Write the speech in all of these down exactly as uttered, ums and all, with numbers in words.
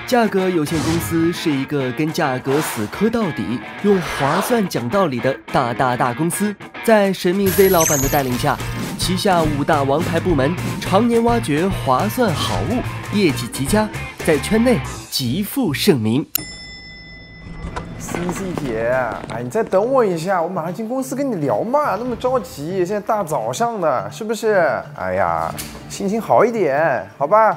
价格有限公司是一个跟价格死磕到底、用划算讲道理的大大大公司。在神秘 Z 老板的带领下，旗下五大王牌部门常年挖掘划算好物，业绩极佳，在圈内极负盛名。 C C 姐，哎，你再等我一下，我马上进公司跟你聊嘛，那么着急，现在大早上的，是不是？哎呀，心情好一点，好吧？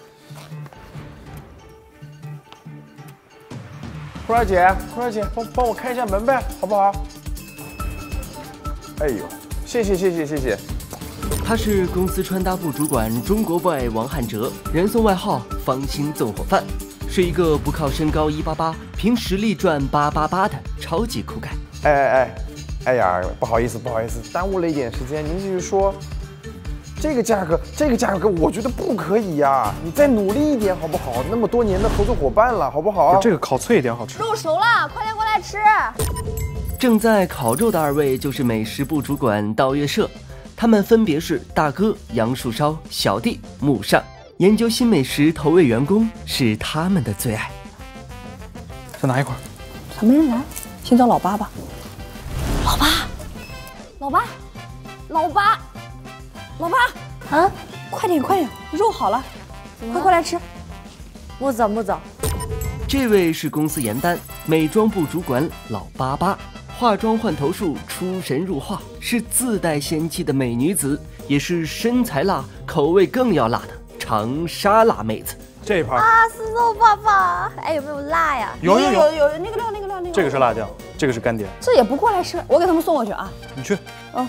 库儿姐，库儿姐，帮帮我开一下门呗，好不好？哎呦，谢谢谢谢谢谢。 他是公司穿搭部主管中国 boy 王汉哲，人送外号方心纵火犯，是一个不靠身高一八八，凭实力赚八八八的超级酷盖。 哎哎哎，哎呀，不好意思不好意思，耽误了一点时间，您继续说。这个价格，这个价格，我觉得不可以呀、啊！你再努力一点好不好？那么多年的合作伙伴了，好不好？ 这个烤脆一点好吃。 肉熟了，快点过来吃。 正在烤肉的二位就是美食部主管道月社，他们分别是大哥杨树梢、小弟木上。研究新美食投喂员工是他们的最爱。 再拿一块。 还没人来，先叫老八吧。老八，老八，老八。老八，啊，快点快点，肉好了，快过来吃。 木走木走。 这位是公司严丹美妆部主管老八八，化妆换头术出神入化，是自带仙气的美女子，也是身材辣、口味更要辣的长沙辣妹子。 这一盘啊，丝肉爸爸，哎，有没有辣呀？ 有有有有那个料那个料那个。 这个是辣酱，这个是干碟。 这也不过来吃，我给他们送过去啊。 你去。 嗯。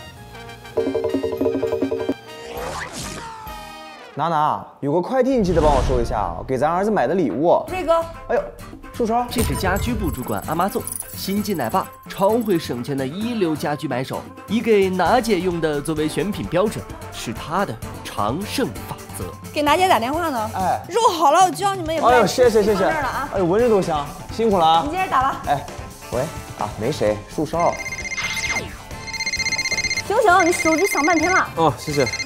娜娜，有个快递你记得帮我收一下，给咱儿子买的礼物。 这个， 哎呦，树梢。 这是家居部主管阿妈粽，新晋奶爸，超会省钱的一流家居买手。以给娜姐用的作为选品标准，是他的常胜法则。 给娜姐打电话呢。 哎， 肉好了，我教你们也不。 哎呦，谢谢谢谢。 这儿了啊。 哎呦，闻着都香，辛苦了啊。 你接着打吧。 哎，喂，啊，没谁，树梢。 行行，你手机响半天了。 哦，谢谢。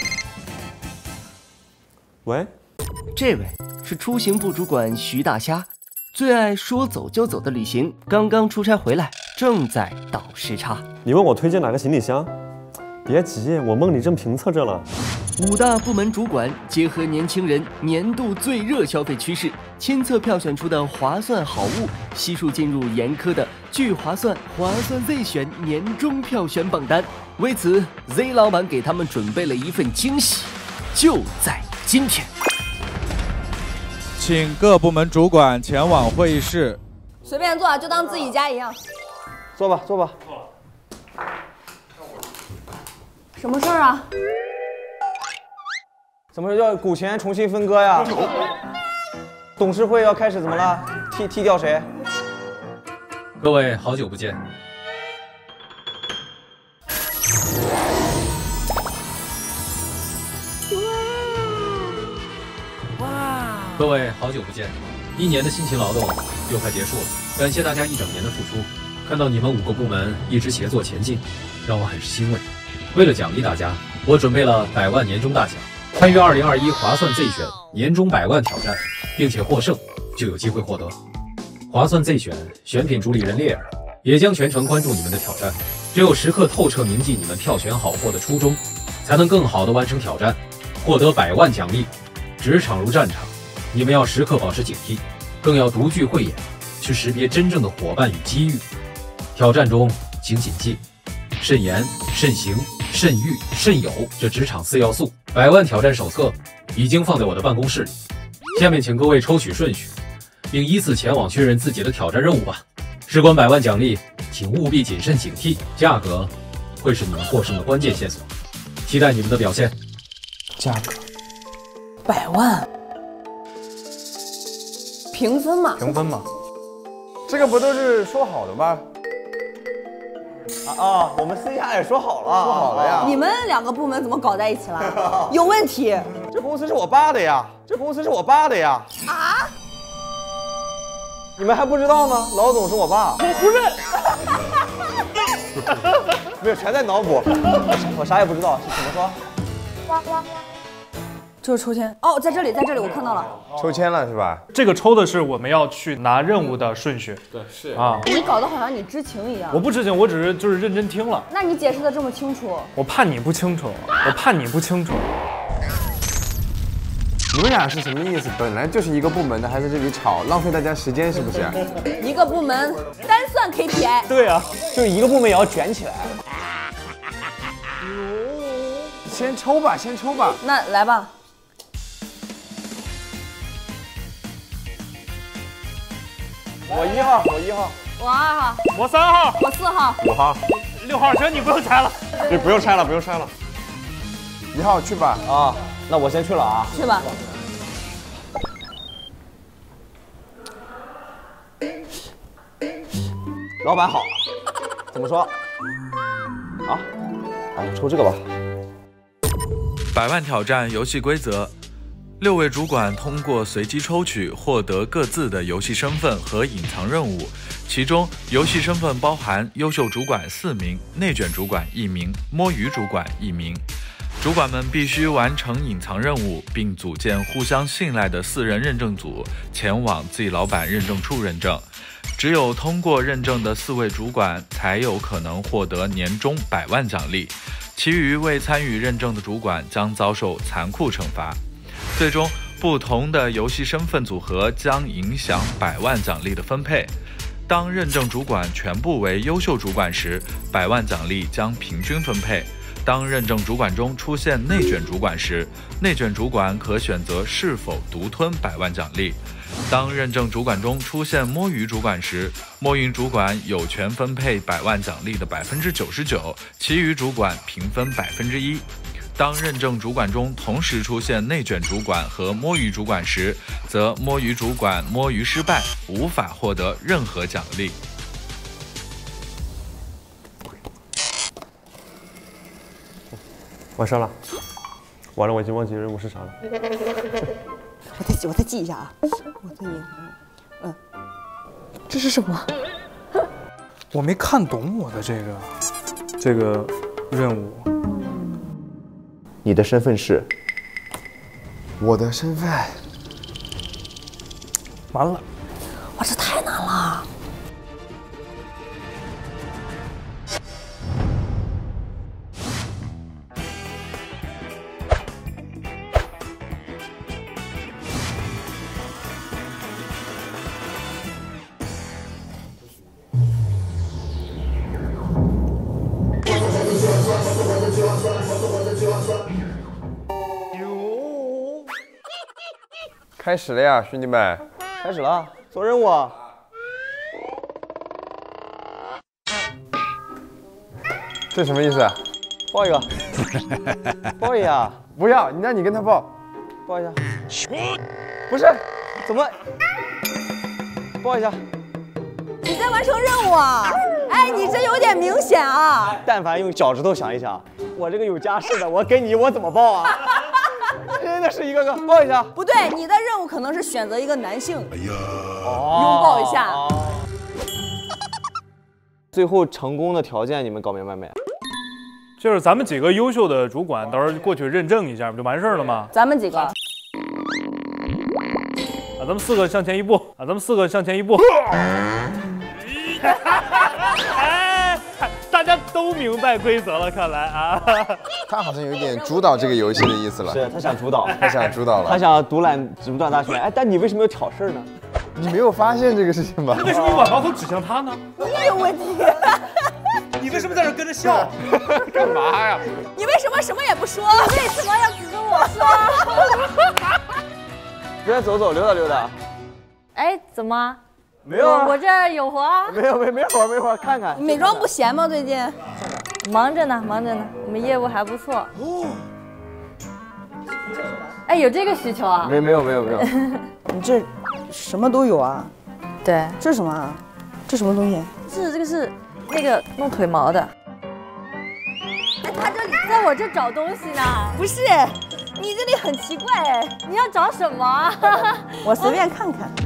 喂， 这位是出行部主管徐大虾，最爱说走就走的旅行，刚刚出差回来，正在倒时差。 你问我推荐哪个行李箱？别急，我梦里正评测着了。 五大部门主管结合年轻人年度最热消费趋势，亲测票选出的划算好物，悉数进入严苛的聚划算划算 Z 选年终票选榜单。为此 ，Z 老板给他们准备了一份惊喜，就在今天， 请各部门主管前往会议室。 随便坐，就当自己家一样。 坐吧，坐吧。 什么事儿啊？ 怎么要股权重新分割呀？董事会要开始怎么了？踢踢掉谁？ 各位好久不见。各位好久不见，一年的辛勤劳动又快结束了，感谢大家一整年的付出。看到你们五个部门一直协作前进，让我很是欣慰。为了奖励大家，我准备了百万年终大奖。参与二零二一划算 Z 选年终百万挑战，并且获胜，就有机会获得。划算 Z 选选品主理人列尔也将全程关注你们的挑战，只有时刻透彻铭记你们票选好货的初衷，才能更好地完成挑战，获得百万奖励。职场如战场，你们要时刻保持警惕，更要独具慧眼，去识别真正的伙伴与机遇。挑战中，请谨记：慎言、慎行、慎欲、慎友这职场四要素。百万挑战手册已经放在我的办公室里，下面请各位抽取顺序，并依次前往确认自己的挑战任务吧。事关百万奖励，请务必谨慎警惕，价格会是你们获胜的关键线索。期待你们的表现。 价格， 百万。平分嘛， 平分嘛，这个不都是说好的吗？ 啊啊，我们私下也说好了， 说好了呀。 你们两个部门怎么搞在一起了？有问题。 这公司是我爸的呀，这公司是我爸的呀。 啊？ 你们还不知道吗？老总是我爸。 我不认。 没有，全在脑补。我啥也不知道，是怎么说？ 就是抽签哦，在这里，在这里，我看到了。 抽签了是吧？ 这个抽的是我们要去拿任务的顺序。 对，是啊。 你搞得好像你知情一样。 我不知情，我只是就是认真听了。 那你解释的这么清楚， 我怕你不清楚，我怕你不清楚。 你们俩是什么意思？本来就是一个部门的，还在这里吵，浪费大家时间是不是？ 一个部门单算 K P I。 对啊，就一个部门也要卷起来。 先抽吧，先抽吧。 那来吧。 我一号，我一号， 我二号， 我三号， 我四号， 五号， 六号行，你不用拆了。 对，不用拆了，不用拆了。 一号去吧。 啊，那我先去了啊。 去吧。 老板好，怎么说？啊，哎，抽这个吧。 百万挑战游戏规则：六位主管通过随机抽取获得各自的游戏身份和隐藏任务，其中游戏身份包含优秀主管四名、内卷主管一名、摸鱼主管一名。主管们必须完成隐藏任务，并组建互相信赖的四人认证组，前往自己老板认证处认证。只有通过认证的四位主管才有可能获得年终百万奖励，其余未参与认证的主管将遭受残酷惩罚。最终，不同的游戏身份组合将影响百万奖励的分配。当认证主管全部为优秀主管时，百万奖励将平均分配。当认证主管中出现内卷主管时，内卷主管可选择是否独吞百万奖励。当认证主管中出现摸鱼主管时，摸鱼主管有权分配百万奖励的百分之九十九，其余主管平分百分之一。当认证主管中同时出现内卷主管和摸鱼主管时，则摸鱼主管摸鱼失败，无法获得任何奖励。 完事了，完了，我已经忘记任务是啥了。 我再我再记一下啊，我再隐藏。嗯，这是什么？ 我没看懂我的这个这个任务。 你的身份是？ 我的身份。 完了， 哇，这太难了。 开始了呀，兄弟们！ 开始了，做任务啊！ 这什么意思？ 抱一个，抱一下。 不要，你让你跟他抱， 抱一下。 不是， 怎么？抱一下。 你在完成任务啊？哎，你这有点明显啊！ 但凡用脚趾头想一想，我这个有家室的，我给你，我怎么抱啊？真的是一个个抱一下。 不对，你的任务可能是选择一个男性，哎呀，拥抱一下。哦、 最后成功的条件你们搞明白没？ 就是咱们几个优秀的主管，到时候过去认证一下，不就完事儿了吗？ 咱们几个。啊， 咱们四个向前一步啊！咱们四个向前一步。哎，大家都明白规则了，看来啊。 他好像有一点主导这个游戏的意思了。 是他想主导， 他想主导了， 他想独揽独揽大权。哎，但你为什么要挑事儿呢？ 你没有发现这个事情吗？ 那为什么你把矛头指向他呢？ 你有问题。 你为什么在这跟着笑？ 干嘛呀？ 你为什么什么也不说？你为什么要指着我说？ 别人走走，溜达溜达。 哎，怎么？ 没有啊， 我这儿有活啊。 没有没没活没活，看看。 美妆不闲吗？最近？ 忙着呢，忙着呢，我们业务还不错。哦。哎，有这个需求啊？ 没没有没有没有。 你这什么都有啊？ 对。 这是什么啊？这什么东西？ 是这个是那个弄腿毛的。哎，他这里在我这找东西呢。 不是，你这里很奇怪哎。 你要找什么啊？ 我随便看看。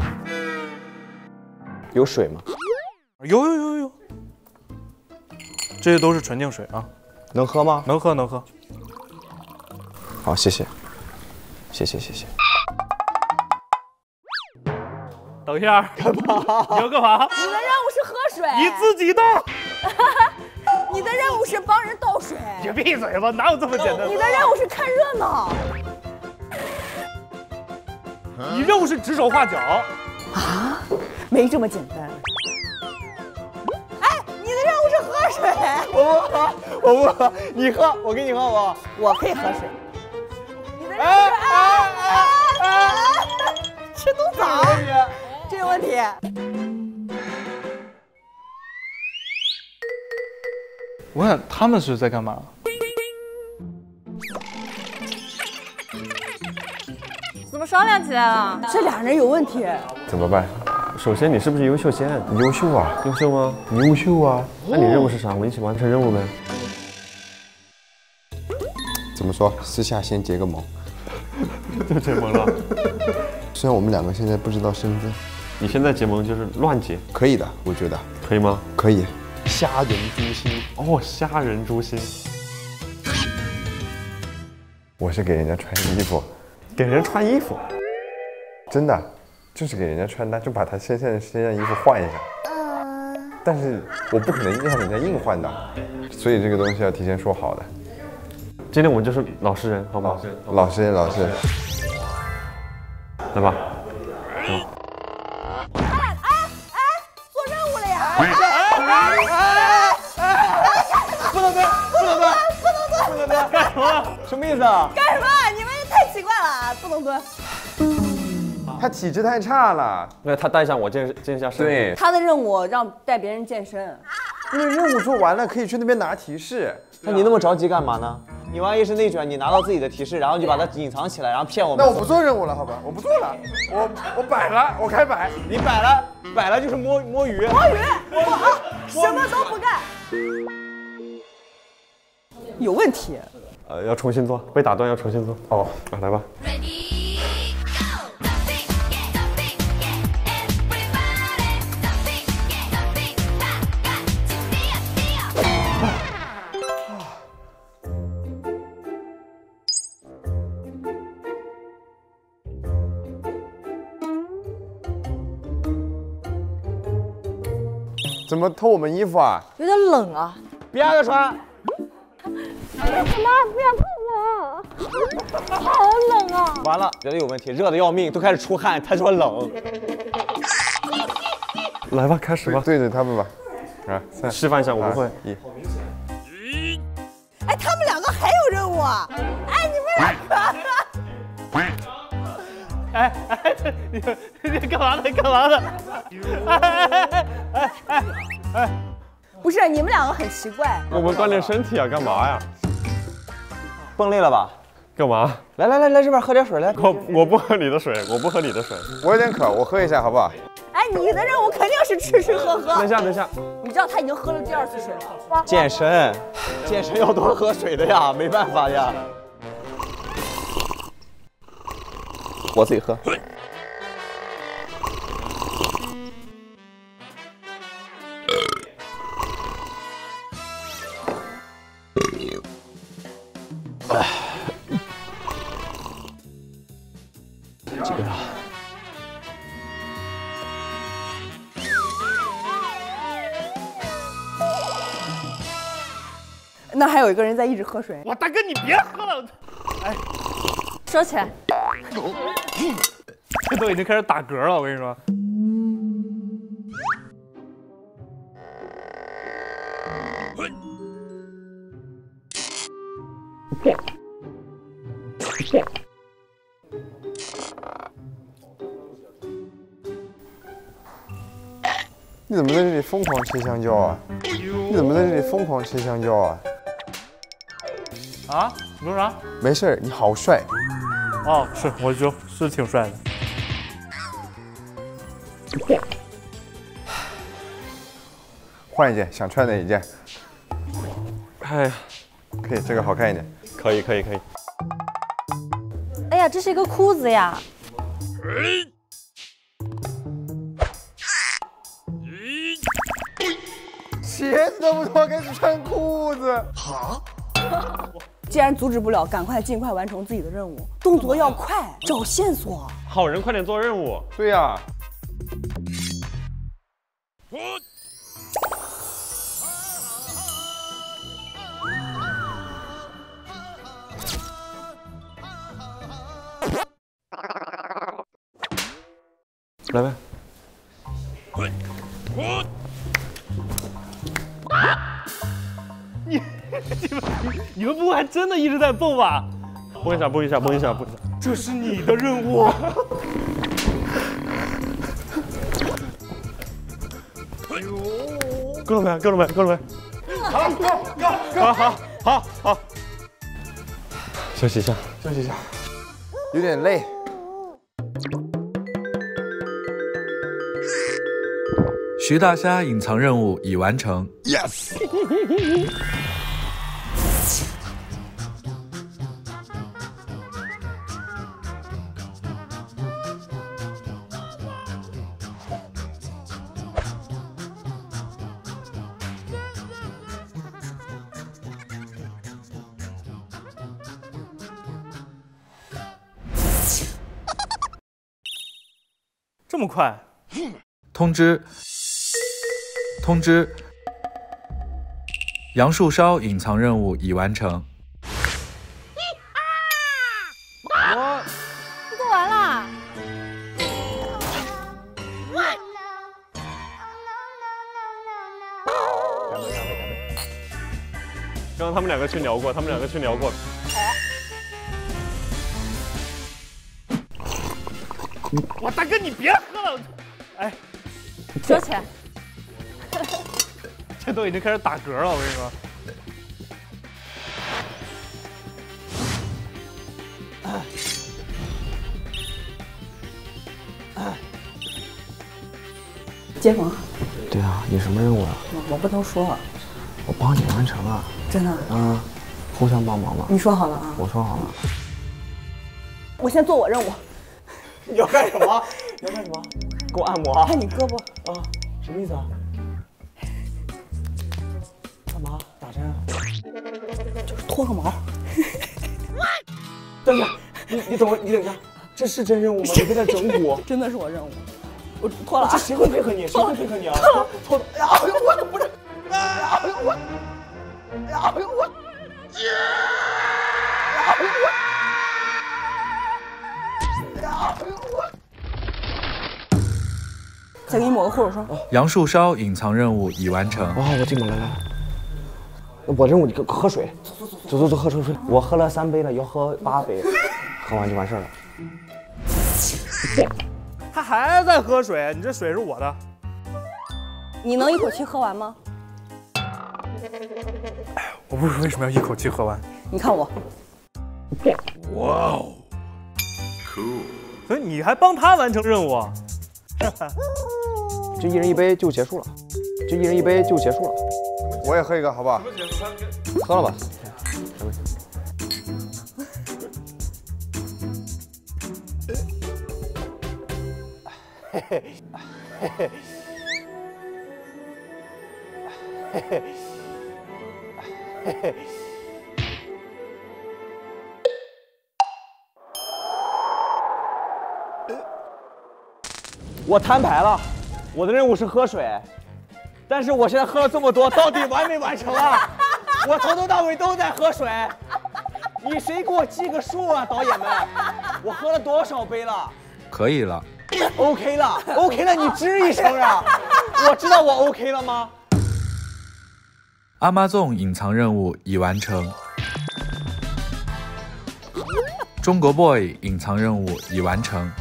有水吗？ 有有有有。这些都是纯净水啊。 能喝吗？ 能喝能喝。 好，谢谢。谢谢谢谢谢。 等一下，干嘛？你要干嘛？ 你的任务是喝水。 你自己倒。 你的任务是帮人倒水。 你闭嘴吧，哪有这么简单？ 你的任务是看热闹。 你任务是指手画脚。 啊？没这么简单。哎，你的任务是喝水。 我不喝，我不喝，你喝，我给你喝好不好？ 我可以喝水。你的任务是哎哎哎哎！ 吃冬枣。这有问题。 我想他们是在干嘛？ 怎么商量起来了？ 这俩人有问题。 怎么办？ 首先，你是不是优秀先？ 你优秀啊， 优秀吗？ 你优秀啊。 那你任务是啥？我们一起完成任务呗。 怎么说？私下先结个盟。 就结盟了。 虽然我们两个现在不知道身份。 你现在结盟就是乱结。 可以的，我觉得。 可以吗？ 可以。虾仁诛心。 哦，虾仁诛心。 我是给人家穿衣服。 给人穿衣服。 真的。就是给人家穿搭，就把他身上身上衣服换一下。嗯。但是我不可能让人家硬换的，所以这个东西要提前说好的。 今天我们就是老实人，好不好？ 老实人，老实人。 来吧。 哎哎哎，做任务了呀！ 哎哎哎哎！不能蹲，不能蹲，不能蹲，不能蹲！干什么？什么意思啊？ 干什么？你们也太奇怪了，不能蹲。 他体质太差了， 那他带上我健健一下身。 对， 他的任务让带别人健身。 因为任务做完了，可以去那边拿提示。 那你那么着急干嘛呢？你万一是内卷，你拿到自己的提示，然后就把它隐藏起来，然后骗我们。 那我不做任务了，好吧？我不做了，我我摆了，我开摆。 你摆了，摆了就是摸摸鱼。 摸鱼，我啊，什么都不干。有问题。 呃，要重新做，被打断要重新做。哦，啊，来吧。 怎么偷我们衣服啊？ 有点冷啊， 别让他穿。 为什么不要碰我？好冷啊！ 完了，觉得有问题，热的要命，都开始出汗，他说冷。 来吧，开始吧， 对着他们吧。啊， 示范一下，我不会。 一。 哎，他们两个还有任务啊！哎，你们两个。 哎哎，你你干嘛呢？干嘛呢？哎哎哎哎哎哎！ 不是，你们两个很奇怪。 我们锻炼身体啊，干嘛呀？ 蹦累了吧？ 干嘛？ 来来来来这边喝点水来。 我我不喝你的水，我不喝你的水。 我有点渴，我喝一下好不好？ 哎，你的任务肯定是吃吃喝喝。 等一下，等一下。 你知道他已经喝了第二次水了。 健身，健身要多喝水的呀，没办法呀。我自己喝。这个。 那还有一个人在一直喝水。 哇，大哥你别喝了！哎， 收起来。 这都已经开始打嗝了，我跟你说。 你怎么在这里疯狂切香蕉啊？你怎么在这里疯狂切香蕉啊？ 啊？你说啥？ 没事，你好帅。 哦，是，我就是挺帅的。 换一件，想穿哪一件？ 哎呀， 可以，这个好看一点。 可以，可以，可以。 哎呀，这是一个裤子呀。 鞋子都不脱，开始穿裤子。 好。 既然阻止不了，赶快尽快完成自己的任务，动作要快，找线索。 好人快点做任务。 对呀、啊。 来呗。 你你们你们不还真的一直在蹦吧？ 蹦一下，蹦一下，蹦一下，蹦一下。 这是你的任务。 够了没？够了没？够了没？ 好，够够好好好好。休息一下， 休息一下，有点累。 徐大虾隐藏任务已完成。 Yes。 这么快？ 通知。通知，杨树梢隐藏任务已完成。 我做完了。 刚刚他们两个去聊过，他们两个去聊过。 我大哥，你别喝了，哎， 收起来。 这都已经开始打嗝了，我跟你说。 接龙。 对啊，你什么任务啊？ 我不能说。 我帮你完成了。 真的？ 嗯，互相帮忙嘛。 你说好了啊？ 我说好了。 我先做我任务。 你要干什么？你要干什么？给我按摩啊！ 看你胳膊啊？什么意思啊？干嘛？打针啊？ 就是脱个毛。 等一下，你你等会，你等一下，这是真任务吗？你在这整蛊？ 真的是我任务。我脱了啊！ 这谁会配合你？谁会配合你啊？脱了！哎呀，我怎么不是？哎呀，我！哎呀，我！哎呀，我！ 再给你抹个护手霜。 杨树梢隐藏任务已完成。 哦，我进门来了。我任务你喝水，走走走走走走喝水水。我喝了三杯了，要喝八杯，喝完就完事儿了。 他还在喝水，你这水是我的。 你能一口气喝完吗？ 我不是为什么要一口气喝完？ 你看我。 哇哦 ，cool。所以你还帮他完成任务啊？ 就一人一杯就结束了，就一人一杯就结束了。 我也喝一个，好不好？ 喝了吧。嘿嘿，嘿嘿，嘿嘿，嘿嘿。我摊牌了，我的任务是喝水，但是我现在喝了这么多，到底完没完成啊？我从头到尾都在喝水，你谁给我记个数啊，导演们？我喝了多少杯了？ 可以了。 OK 了 ，OK 了，你吱一声啊！我知道我 OK 了吗？ 阿妈粽隐藏任务已完成。中国 boy 隐藏任务已完成。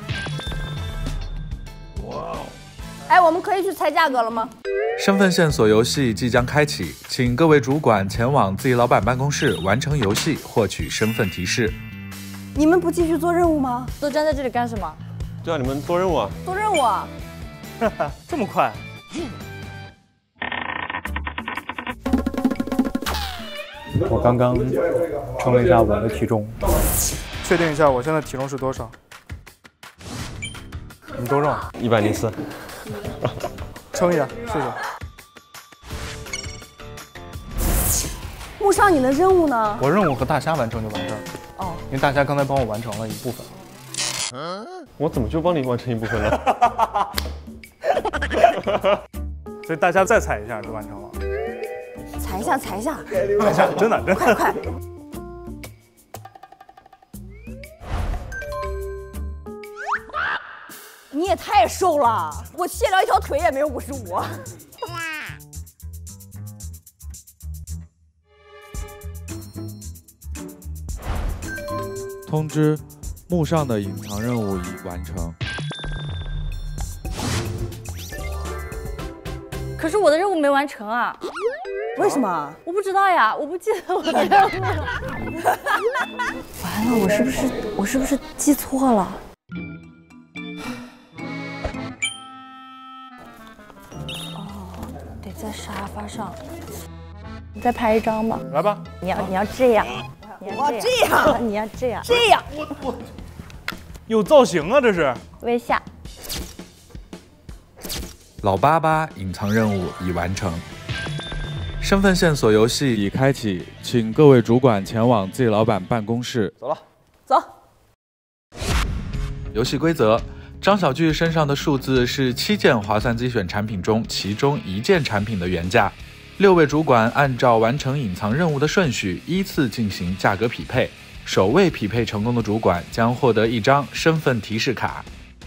哎，我们可以去猜价格了吗？ 身份线索游戏即将开启，请各位主管前往自己老板办公室完成游戏，获取身份提示。 你们不继续做任务吗？ 都站在这里干什么？ 就让你们做任务啊！ 做任务啊！ 这么快？ 我刚刚称了一下我的体重，确定一下我现在体重是多少？你多重？ 一百零四。 称一下，试试。 木上你的任务呢？ 我任务和大虾完成就完事儿。 哦， 因为大虾刚才帮我完成了一部分。 我怎么就帮你完成一部分了？ 所以大家再踩一下就完成了。 踩一下，踩一下， 踩一下，真的真的。 快快！你也太瘦了，我卸掉一条腿也没有五十五。 通知，木上的隐藏任务已完成。 可是我的任务没完成啊！ 为什么？ 我不知道呀，我不记得我的任务了。完了，我是不是我是不是记错了？哦，得在沙发上。你再拍一张吧。 来吧。 你要你要这样。 我要这样， 你要这样， 这样。 我我有造型啊，这是。 微笑。 老八八隐藏任务已完成，身份线索游戏已开启，请各位主管前往 Z 老板办公室。 走了， 走。 游戏规则：张小巨身上的数字是七件划算机选产品中其中一件产品的原价。六位主管按照完成隐藏任务的顺序依次进行价格匹配，首位匹配成功的主管将获得一张身份提示卡。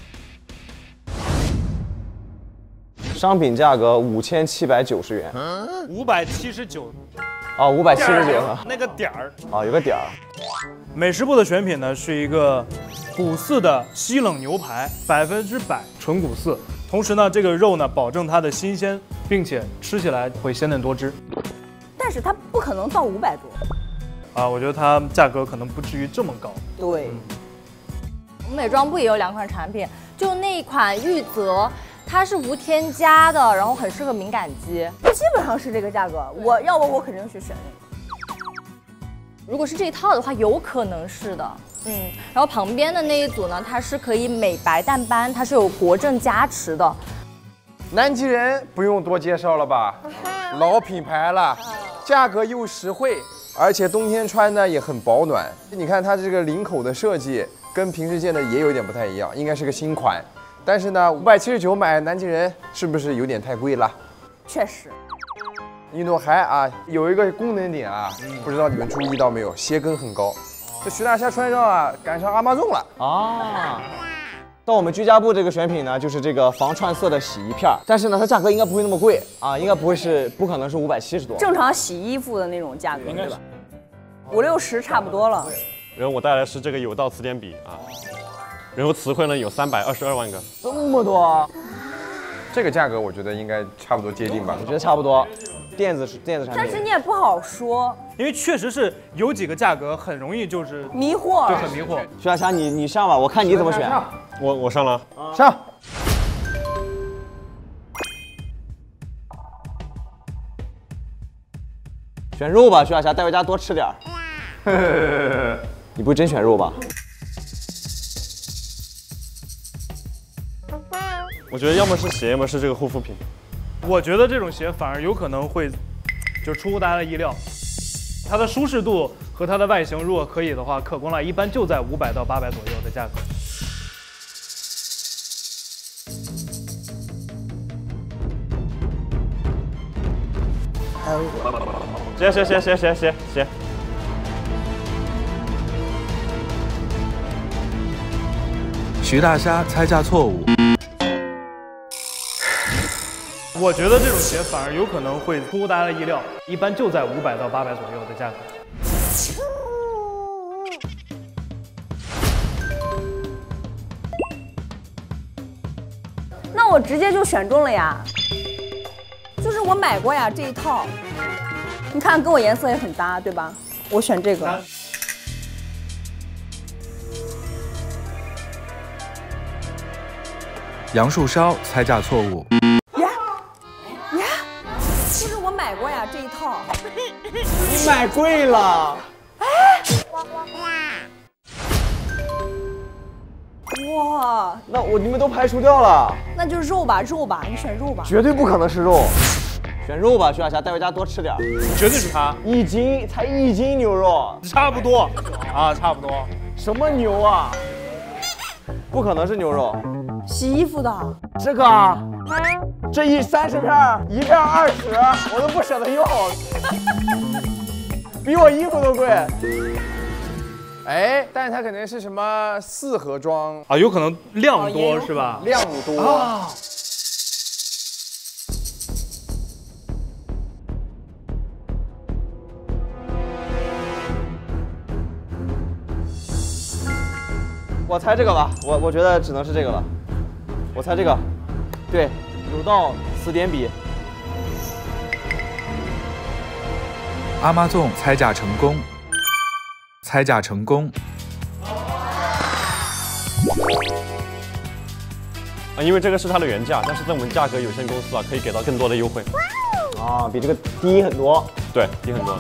商品价格五千七百九十元， 五百七十九。 哦，五百七十九。 那个点儿。 哦，有个点儿。 美食部的选品呢是一个谷饲的西冷牛排，百分之百纯谷饲。同时呢，这个肉呢保证它的新鲜，并且吃起来会鲜嫩多汁。 但是它不可能到五百多。 啊，我觉得它价格可能不至于这么高。 对。 我们美妆部也有两款产品，就那一款玉泽。它是无添加的，然后很适合敏感肌， 基本上是这个价格。我要不我肯定去选那个。 如果是这一套的话，有可能是的。嗯，然后旁边的那一组呢，它是可以美白淡斑，它是有国证加持的。 南极人不用多介绍了吧，老品牌了，价格又实惠，而且冬天穿呢也很保暖。你看它这个领口的设计跟平时见的也有点不太一样，应该是个新款。但是呢，五百七十九买南极人是不是有点太贵了？ 确实。 运动鞋啊，有一个功能点啊，嗯、不知道你们注意到没有？鞋跟很高。这徐大虾穿上啊，赶上阿妈粽了啊！到我们居家部这个选品呢，就是这个防串色的洗衣片，但是呢，它价格应该不会那么贵啊，应该不会是，不可能是五百七十多。 正常洗衣服的那种价格，对吧？五六十差不多了。 然后我带来的是这个有道词典笔啊。然后词汇呢有三百二十二万个， 这么多， 这个价格我觉得应该差不多接近吧。 我觉得差不多，电子电子产品。 但是你也不好说， 因为确实是有几个价格很容易就是迷惑， 就很迷惑。 徐大侠，你你上吧，我看你怎么选。 我我上了， 上。 选肉吧，徐大侠，带回家多吃点儿。你不会真选肉吧？ 我觉得要么是鞋，要么是这个护肤品。 我觉得这种鞋反而有可能会，就出乎大家的意料。它的舒适度和它的外形，如果可以的话，可供来一般就在五百到八百左右的价格。 鞋鞋鞋鞋鞋鞋鞋。 徐大虾猜价错误。 我觉得这种鞋反而有可能会出乎大家的意料，一般就在五百到八百左右的价格。 那我直接就选中了呀，就是我买过呀这一套，你看跟我颜色也很搭，对吧？我选这个。 杨树梢猜价错误。 呀呀，就是我买过呀这一套。 你买贵了。哎。 哇， 那我你们都排除掉了。 那就肉吧，肉吧，你选肉吧。 绝对不可能是肉。 选肉吧，徐小霞，带回家多吃点。 绝对是他， 一斤才一斤牛肉， 差不多啊，差不多。 什么牛啊？不可能是牛肉， 洗衣服的。 这个啊，这一三十片，一片二十，我都不舍得用，比我衣服都贵。 哎，但是它肯定是什么四盒装啊，有可能量多是吧？ 量多啊。 我猜这个吧，我我觉得只能是这个了。我猜这个，对，有道词典笔。 阿妈粽猜价成功，猜价成功。 啊，因为这个是它的原价，但是在我们价格有限公司啊，可以给到更多的优惠。 啊，比这个低很多。 对，低很多。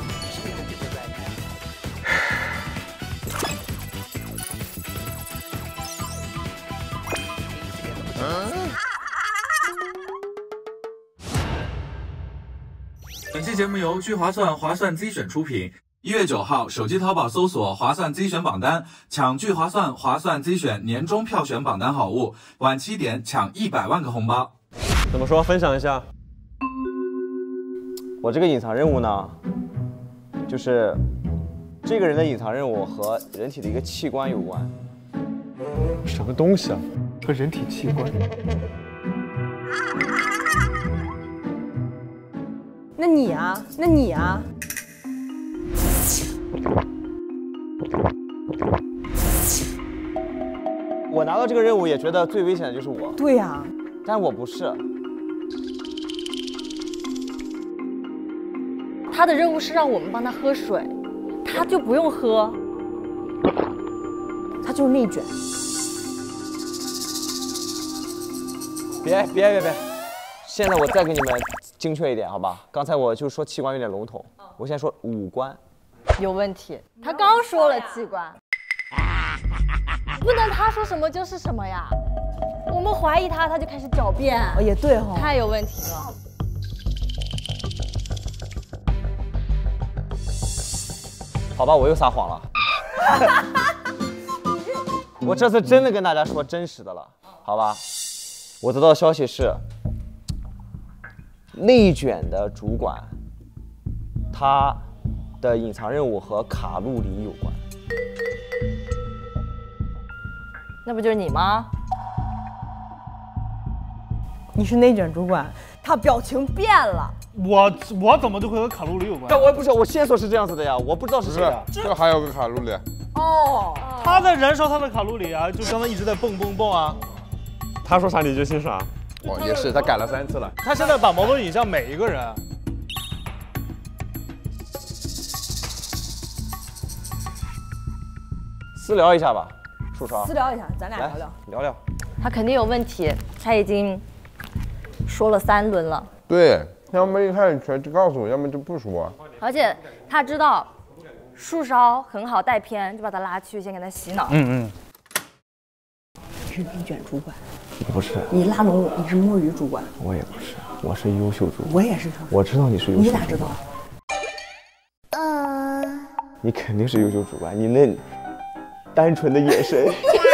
本期节目由聚划算划算 Z 选出品。一月九号，手机淘宝搜索划算 Z 选榜单，抢聚划算划算 Z 选年终票选榜单好物，晚七点抢一百万个红包。 怎么说？分享一下。 我这个隐藏任务呢，就是这个人的隐藏任务和人体的一个器官有关。 什么东西啊？ 和人体器官？ 那你啊？那你啊？ 我拿到这个任务也觉得最危险的就是我。 对呀、啊， 但我不是。 他的任务是让我们帮他喝水，他就不用喝， 他就是内卷。 别别别别！现在我再给你们精确一点，好吧？刚才我就说器官有点笼统，我现在说五官。 有问题。他刚说了器官，不能他说什么就是什么呀。我们怀疑他，他就开始狡辩。 哦，也对哈、哦， 太有问题了。 好吧，我又撒谎了。我这次真的跟大家说真实的了，好吧？我得到的消息是，内卷的主管，他的隐藏任务和卡路里有关。 那不就是你吗？ 你是内卷主管，他表情变了。 我我怎么就会和卡路里有关？ 但我也不知道，我线索是这样子的呀，我不知道是谁呀。 这还有个卡路里。 哦，他在燃烧他的卡路里啊，就刚才一直在蹦蹦蹦啊。 他说啥你就信啥。 哦，也是，他改了三次了。 他现在把矛盾引向每一个人。 私聊一下吧，树梢。 私聊一下，咱俩聊聊。 聊聊。 他肯定有问题，他已经说了三轮了。 对，要么一开始全就告诉我，要么就不说。 而且他知道树梢很好带偏，就把他拉去，先给他洗脑。 嗯嗯。 你是内卷主管。 不是。 你拉拢我，你是摸鱼主管。 我也不是，我是优秀主管。 我也是。 我知道你是优秀主管。 你咋知道？ 嗯。你肯定是优秀主管，你那单纯的眼神。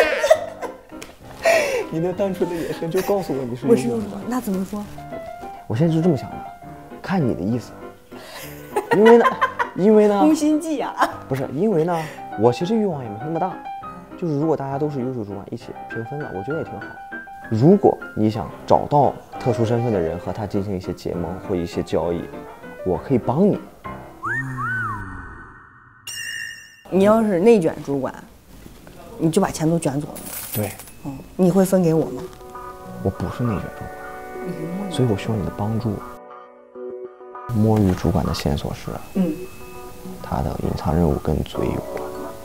你那单纯的眼神就告诉我你是优秀主管。 那怎么说？ 我现在就这么想的，看你的意思。因为呢，因为呢， 攻心计啊！ 不是，因为呢，我其实欲望也没那么大，就是如果大家都是优秀主管一起平分了，我觉得也挺好。如果你想找到特殊身份的人和他进行一些结盟或一些交易，我可以帮你。 你要是内卷主管，你就把钱都卷走了。 对。 嗯，你会分给我吗？ 我不是内卷主管，所以我需要你的帮助。摸鱼主管的线索是，嗯，他的隐藏任务跟嘴有关。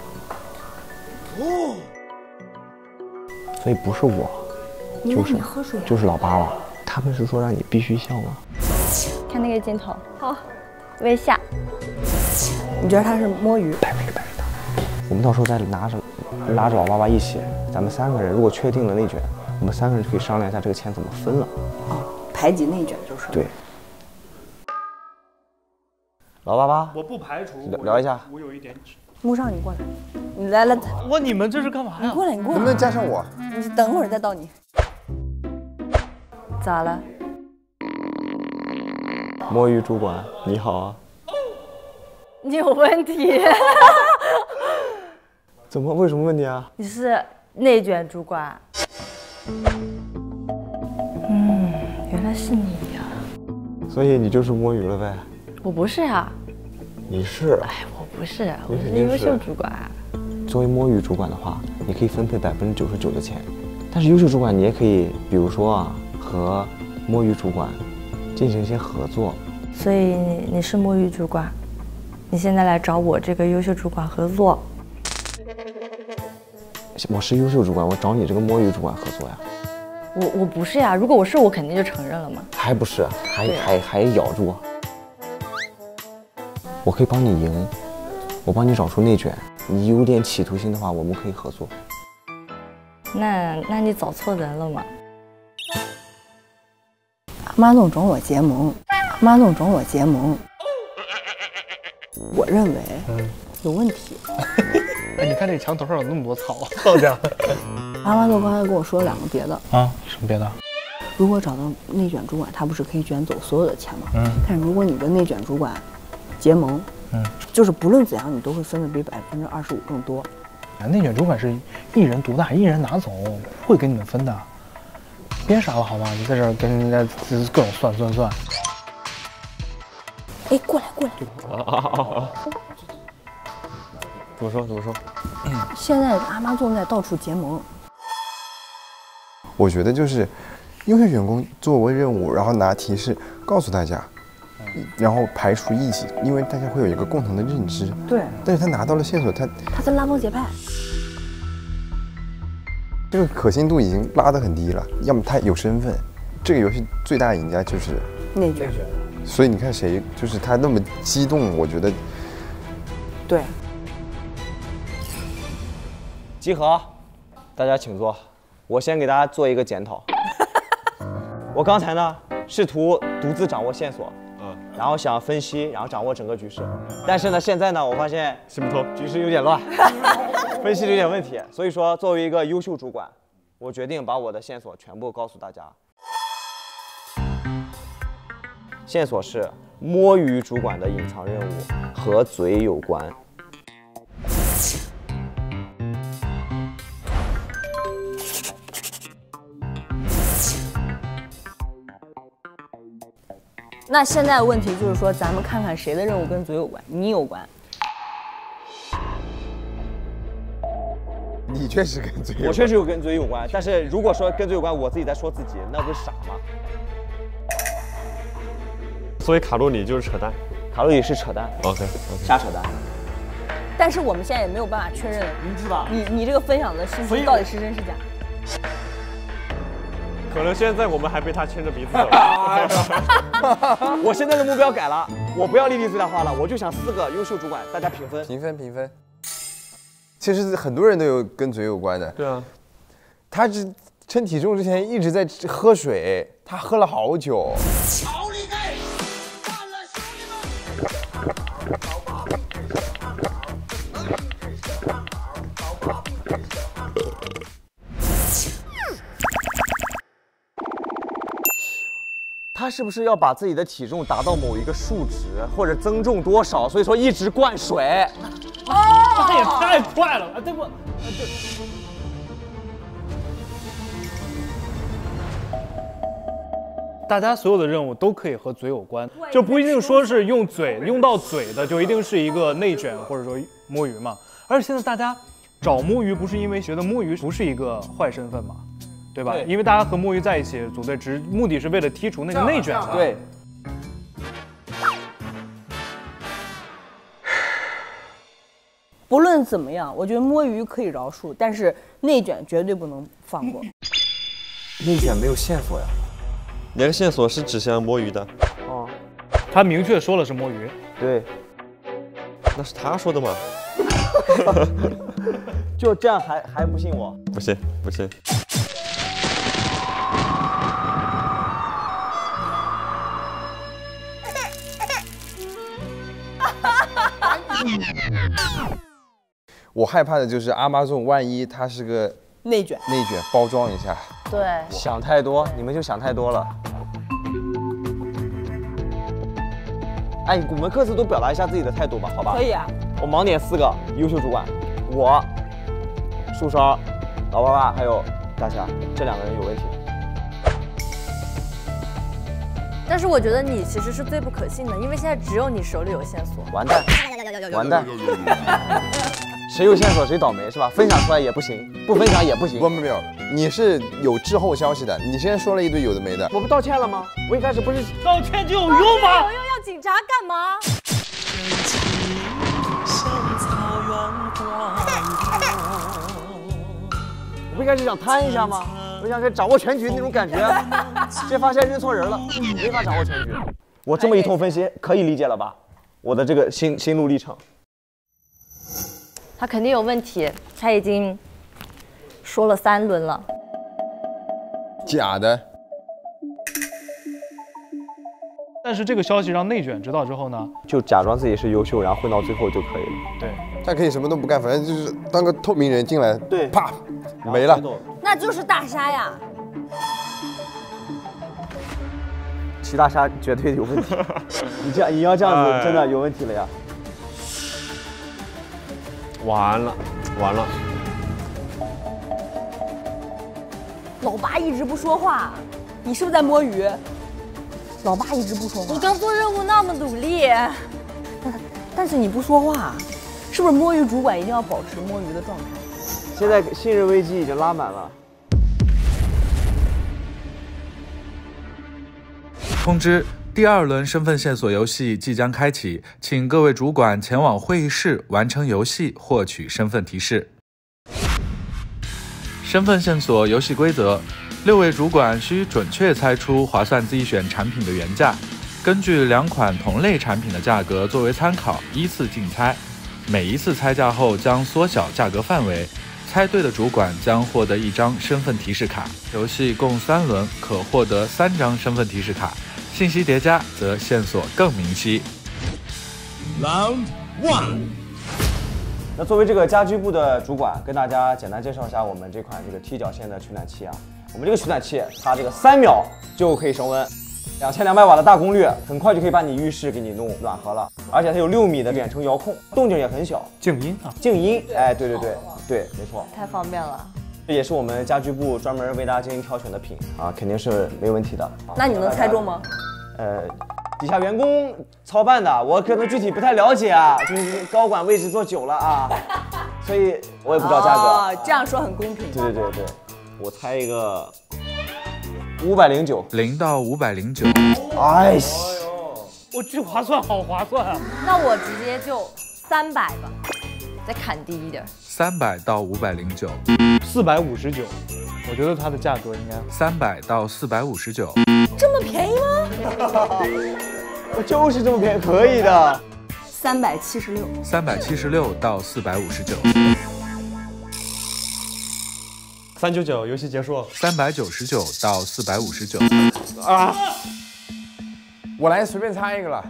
哦。所以不是我，就是就是老八了。他们是说让你必须笑吗？ 看那个镜头，好，微笑。 你觉得他是摸鱼？ 百分之百的。我们到时候再拿着拉着老爸爸一起，咱们三个人如果确定了内卷，我们三个人就可以商量一下这个钱怎么分了。 哦，排挤内卷就是。 对。 老八八， 我不排除聊聊一下。 我有一点纸。 穆少，你过来，你来来， 哇，你们这是干嘛呀？ 你过来，你过来， 能不能加上我？ 你等会儿再到你。咋了？ 摸鱼主管，你好啊。 你有问题。 怎么？为什么问题啊？ 你是内卷主管。嗯，原来是你呀、啊。 所以你就是摸鱼了呗？ 我不是呀、啊。 你是？ 哎，我不是，我是优秀主管。 作为摸鱼主管的话，你可以分配百分之九十九的钱，但是优秀主管你也可以，比如说啊，和摸鱼主管进行一些合作。 所以你你是摸鱼主管，你现在来找我这个优秀主管合作。 我是优秀主管，我找你这个摸鱼主管合作呀？ 我我不是呀，如果我是，我肯定就承认了嘛。 还不是，还还还咬住。我可以帮你赢，我帮你找出内卷。你有点企图心的话，我们可以合作。 那那你找错人了吗？ 阿妈总找我结盟，阿妈总找我结盟。我认为有问题。 哎，你看这墙头上有那么多草，好家伙！ 阿妈总刚才跟我说了两个别的啊，什么别的？ 如果找到内卷主管，他不是可以卷走所有的钱吗？ 嗯。 但如果你跟内卷主管结盟，嗯，就是不论怎样，你都会分的比百分之二十五更多。 内卷主管是一人独大，一人拿走，不会跟你们分的。别傻了好吗？你在这儿跟人家各种算算算。 哎，过来过来。 啊啊啊啊！怎么说？怎么说？ 现在阿妈正在到处结盟。 我觉得就是优秀员工作为任务，然后拿提示告诉大家，然后排除异己，因为大家会有一个共同的认知。 对。 但是他拿到了线索，他他在拉帮结派。 这个可信度已经拉得很低了，要么他有身份，这个游戏最大赢家就是内卷。 所以你看谁就是他那么激动，我觉得对。 集合，大家请坐。我先给大家做一个检讨。我刚才呢试图独自掌握线索，嗯，然后想分析，然后掌握整个局势，但是呢现在呢我发现行不通， 局势有点乱，分析有点问题，所以说作为一个优秀主管，我决定把我的线索全部告诉大家。线索是摸鱼主管的隐藏任务和嘴有关。 那现在的问题就是说，咱们看看谁的任务跟嘴有关，你有关。 你确实跟嘴有关， 我确实有跟嘴有关，但是如果说跟嘴有关，我自己在说自己，那不是傻吗？ 所以卡路里就是扯淡， 卡路里是扯淡 ，OK， 瞎扯淡。 但是我们现在也没有办法确认， 明知道你你这个分享的信息到底是真是假。 可能现在我们还被他牵着鼻子走。 我现在的目标改了，我不要利益最大化了，我就想四个优秀主管，大家平分。 评分评分。其实很多人都有跟嘴有关的。 对啊。 他这称体重之前一直在喝水，他喝了好久。 他是不是要把自己的体重达到某一个数值，或者增重多少，所以说一直灌水？ 哦，这也太快了！对不？大家所有的任务都可以和嘴有关，就不一定说是用嘴用到嘴的就一定是一个内卷或者说摸鱼嘛。而且现在大家找摸鱼不是因为觉得摸鱼不是一个坏身份嘛？对吧？对，因为大家和摸鱼在一起组队，只目的是为了剔除那个内卷嘛。 对。 不论怎么样，我觉得摸鱼可以饶恕，但是内卷绝对不能放过。 内卷没有线索呀。 你的线索是指向摸鱼的。 哦。 他明确说了是摸鱼。 对。 那是他说的吗？ 就这样还还不信我？ 不信，不信。 我害怕的就是阿妈这种，万一它是个内卷， 内卷包装一下。 对， 想太多，你们就想太多了。哎，我们各自都表达一下自己的态度吧，好吧？ 可以啊。 我盲点四个优秀主管，我、树梢、老爸爸还有大侠，这两个人有问题。 但是我觉得你其实是最不可信的，因为现在只有你手里有线索。 完蛋，完蛋。谁有线索谁倒霉是吧？分享出来也不行，不分享也不行。 不不没有，你是有滞后消息的。你现在说了一堆有的没的。 我不道歉了吗？我一开始不是道歉就有用吗？ 有用，要警察干嘛？ 我不应该是想摊一下吗？我想掌握全局那种感觉，却发现认错人了，没法掌握全局。我这么一通分析，可以理解了吧？我的这个心心路历程。 他肯定有问题，他已经说了三轮了。 假的。 但是这个消息让内卷知道之后呢， 就假装自己是优秀，然后混到最后就可以了。 对， 他可以什么都不干，反正就是当个透明人进来， 对， 啪，没了。 那就是大虾呀。 齐大虾绝对有问题。你这样，你要这样子，真的有问题了呀。 完了，完了！ 老爸一直不说话，你是不是在摸鱼？老爸一直不说话。 我刚做任务那么努力， 但是你不说话，是不是摸鱼主管一定要保持摸鱼的状态？ 现在信任危机已经拉满了。 通知。第二轮身份线索游戏即将开启，请各位主管前往会议室完成游戏，获取身份提示。身份线索游戏规则：六位主管需准确猜出划算 Z 选产品的原价，根据两款同类产品的价格作为参考，依次竞猜。每一次猜价后将缩小价格范围，猜对的主管将获得一张身份提示卡。游戏共三轮，可获得三张身份提示卡。信息叠加，则线索更明晰。 Round one。那作为这个家居部的主管，跟大家简单介绍一下我们这款这个踢脚线的取暖器啊。我们这个取暖器，它这个三秒就可以升温，两千两百瓦的大功率，很快就可以把你浴室给你弄暖和了。而且它有六米的远程遥控，动静也很小， 静音啊， 静音，哎，对对对对，没错， 太方便了。 这也是我们家居部专门为大家进行挑选的品啊，肯定是没问题的。 那你能猜中吗？ 呃，底下员工操办的，我可能具体不太了解啊，就是高管位置坐久了啊，所以我也不知道价格。 哦，这样说很公平。 对对对对，我猜一个五百零九， 零到五百零九。 哎， 我巨划算，好划算啊！ 那我直接就三百吧，再砍低一点。 三百到五百零九， 四百五十九，我觉得它的价格应该三百到四百五十九。 这么便宜吗？ 就是这么便宜，可以的。 三百七十六， 三百七十六到四百五十九。 三九九，游戏结束。 三百九十九到四百五十九。 啊！我来随便猜一个了，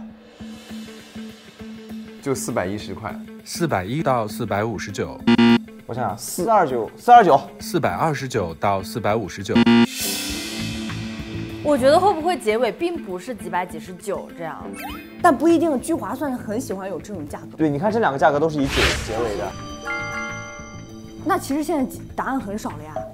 就四百一十块。 四百一到四百五十九。 我想想，四二九，四二九， 四百二十九到四百五十九。 我觉得会不会结尾并不是几百几十九这样， 但不一定。聚划算很喜欢有这种价格。 对，你看这两个价格都是以九结尾的。 那其实现在答案很少了呀，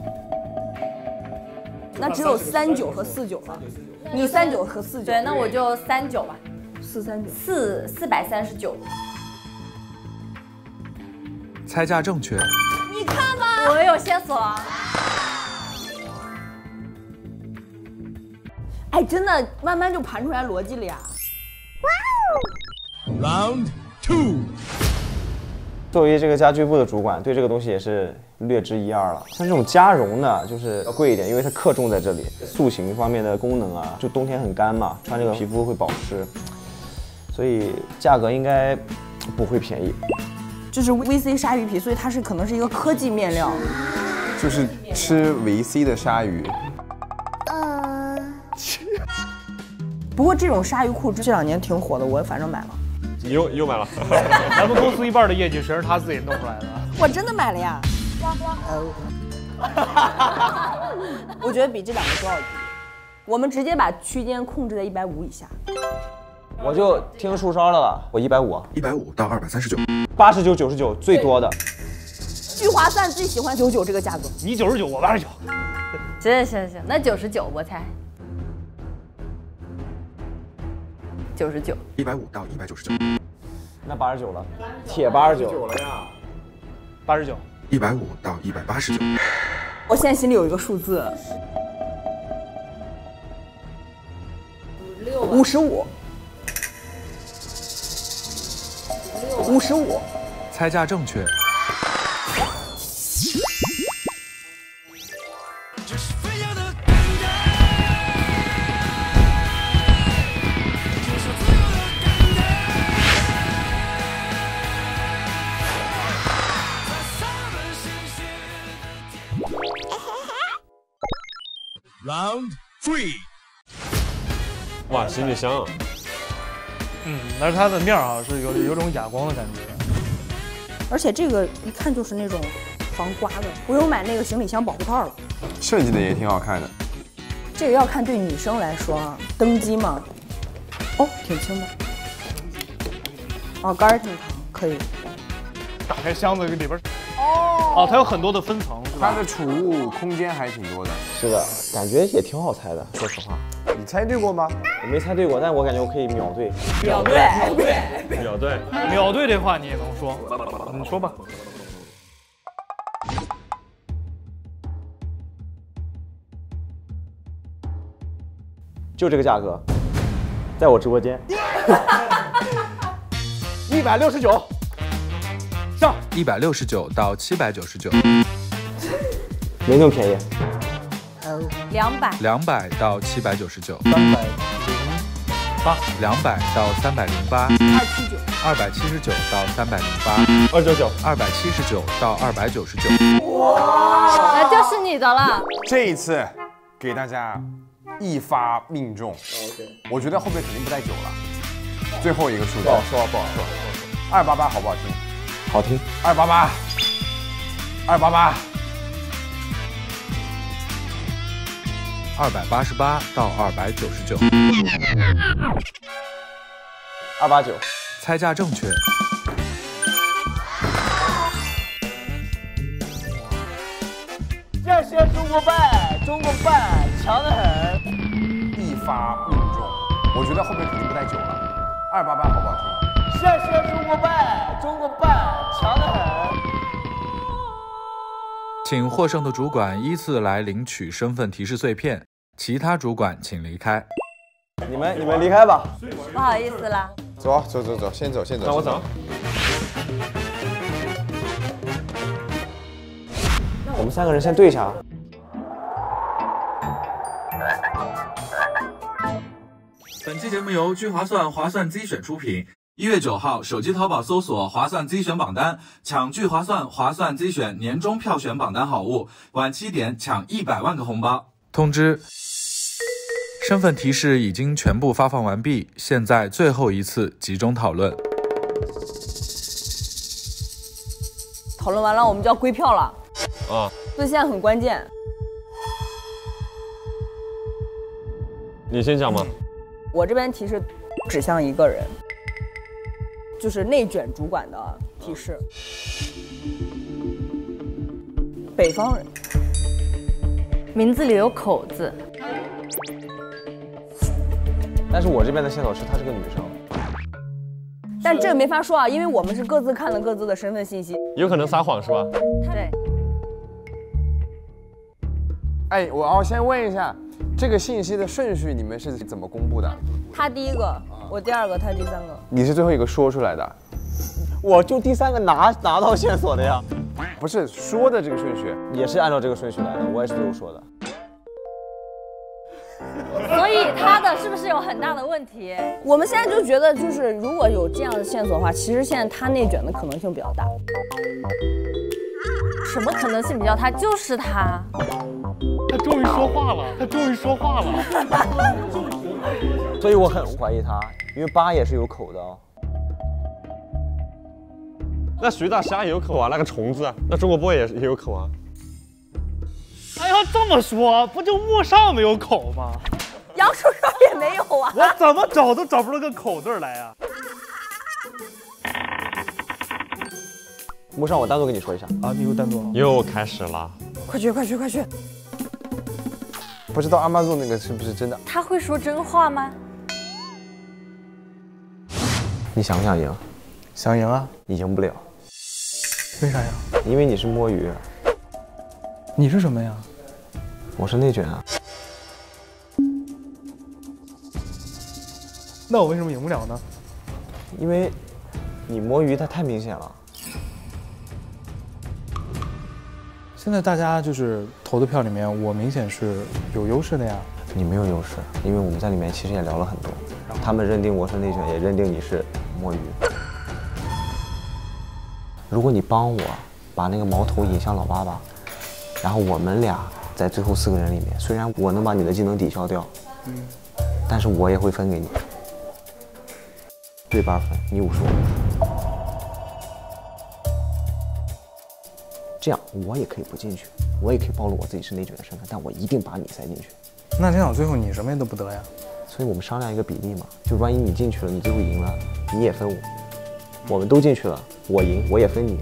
那只有三九和四九了。你三九和四九， 对，那我就三九吧， 四三九， 四四百三十九。 猜价正确。 你看吧，我有线索。 哎，真的慢慢就盘出来逻辑了呀。 Round two。作为这个家居部的主管，对这个东西也是略知一二了。像这种加绒的，就是要贵一点，因为它克重在这里。塑形方面的功能啊，就冬天很干嘛，穿这个皮肤会保湿，所以价格应该不会便宜。 这是 V C 鲨鱼皮，所以它是可能是一个科技面料。 就是吃维 C 的鲨鱼。 不过这种鲨鱼裤这两年挺火的，我反正买了。 你又又买了？ 咱们公司一半的业绩全是他自己弄出来的。 我真的买了呀。我觉得比这两个都要低。我们直接把区间控制在一百五以下。 我就听树梢的了，我一百五， 一百五到二百三十九， 八十九、九十九最多的。 聚划算最喜欢九十九这个价格。 你九十九，我八十九。 行行行，那九十九我猜。九十九。 一百五到一百九十九。 那八十九了，铁八十九了呀。 八十九。 一百五到一百八十九。 我现在心里有一个数字。五十五。五十五。 猜价正确。 Round three。哇，行李箱。 嗯，但是它的面儿啊是有有种哑光的感觉。 而且这个一看就是那种防刮的，不用买那个行李箱保护套了。 设计的也挺好看的。 这个要看对女生来说啊，登机嘛，哦，挺轻的。哦，杆儿挺长，可以。 打开箱子里边，哦，哦，它有很多的分层，是吧？ 它的储物空间还挺多的。 是的，感觉也挺好猜的，说实话。 你猜对过吗？ 我没猜对过，但我感觉我可以秒对。 秒对， 秒对， 秒对这话你也能说？你说吧。 就这个价格，在我直播间。一百六十九，上。 一百六十九到七百九十九。 没那么便宜。 两百。 两百到七百九十九。 三百零八。 两百到三百零八。 二七九。 二百七十九到三百零八。 二九九。 二百七十九到二百九十九。 哇，那就是你的了。 这一次给大家一发命中。我觉得后面肯定不带九了。最后一个数字。 不好说，不好说。 二八八好不好听？ 好听。 二八八。二八八。 二百八十八到二百九十九。 二八九。 猜价正确。 这些中国办，中国办强得很。 一发命中，我觉得后面肯定不带九了。二八八好不好听？ 谢谢中国办，中国办强得很。 请获胜的主管依次来领取身份提示碎片，其他主管请离开。 你们你们离开吧。 不好意思啦。 走走走走，先走先走。 让我走。 我们三个人先对一下。 本期节目由聚划算划算 Z 选出品。一月九号，手机淘宝搜索划算 Z 选榜单，抢聚划算划算 Z 选年终票选榜单好物，晚七点抢一百万个红包。通知：身份提示已经全部发放完毕，现在最后一次集中讨论。 讨论完了，我们就要归票了。 啊， 所以现在很关键。 你先讲吧。 我这边提示指向一个人。就是内卷主管的提示，北方人， 名字里有口字。 但是我这边的线索是她是个女生， 但这个没法说啊，因为我们是各自看了各自的身份信息， 有可能撒谎是吧？ 对。 哎，我要先问一下，这个信息的顺序你们是怎么公布的？ 他第一个，我第二个，他第三个。 你是最后一个说出来的， 我就第三个拿拿到线索的呀。 不是说的这个顺序， 也是按照这个顺序来的，我也是最后说的。 所以他的是不是有很大的问题？ 我们现在就觉得，就是如果有这样的线索的话，其实现在他内卷的可能性比较大。 什么可能性比较大？就是他。 他终于说话了，他终于说话了。 所以我很怀疑他，因为八也是有口的哦。 那徐大虾也有口啊，那个虫子啊，那中国 boy 也也有口啊。 哎呀，这么说不就木上没有口吗？ 杨树上也没有啊。 我怎么找都找不出个口字来呀、啊。 木上，我单独跟你说一下啊，你又单独又开始了。 快去快去快去！ 不知道阿妈做那个是不是真的？ 他会说真话吗？ 你想不想赢？ 想赢啊！ 你赢不了。 为啥呀？ 因为你是摸鱼。 你是什么呀？ 我是内卷啊。 那我为什么赢不了呢？ 因为你摸鱼它太明显了。 现在大家就是投的票里面，我明显是有优势的呀。 你没有优势，因为我们在里面其实也聊了很多，他们认定我是内卷，也认定你是摸鱼。如果你帮我把那个矛头引向老爸爸，然后我们俩在最后四个人里面，虽然我能把你的技能抵消掉，嗯，但是我也会分给你，对半分，你五十五。这样我也可以不进去，我也可以暴露我自己是内卷的身份，但我一定把你塞进去。 那这样最后你什么也都不得呀。 所以我们商量一个比例嘛，就万一你进去了，你最后赢了，你也分我；我们都进去了，我赢我也分你。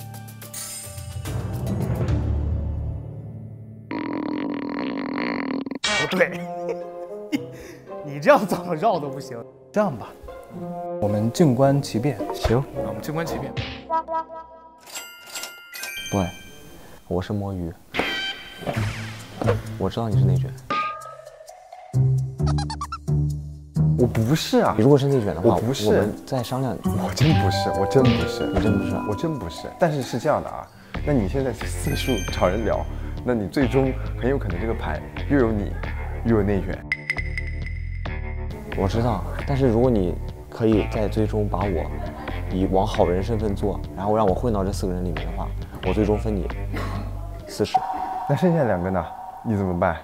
不对，你这样怎么绕都不行。 这样吧，我们静观其变。 行， 我们静观其变。 不，我是摸鱼，我知道你是内卷。 我不是啊， 你如果是内卷的话， 我不是。 我们再商量。 我真不是，我真不是， 你真不是， 我真不是。但是是这样的啊，那你现在四处找人聊，那你最终很有可能这个牌又有你，又有内卷。 我知道，但是如果你可以在最终把我以往好人身份做，然后让我混到这四个人里面的话，我最终分你四十。 那剩下两个呢？你怎么办？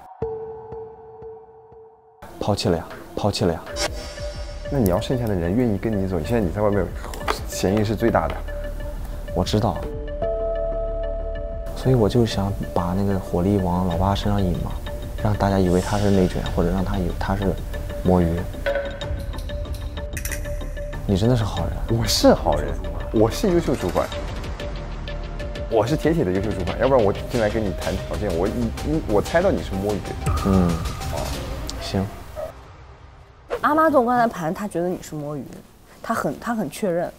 抛弃了呀，抛弃了呀。 那你要剩下的人愿意跟你走，现在你在外面嫌疑是最大的。 我知道，所以我就想把那个火力往老爸身上引嘛，让大家以为他是内卷，或者让他以为他是摸鱼。你真的是好人。 我是好人，我是优秀主管，我是铁铁的优秀主管，要不然我进来跟你谈条件，我一我猜到你是摸鱼。 嗯，哦，行。 阿妈总刚才盘，他觉得你是摸鱼，他很他很确认。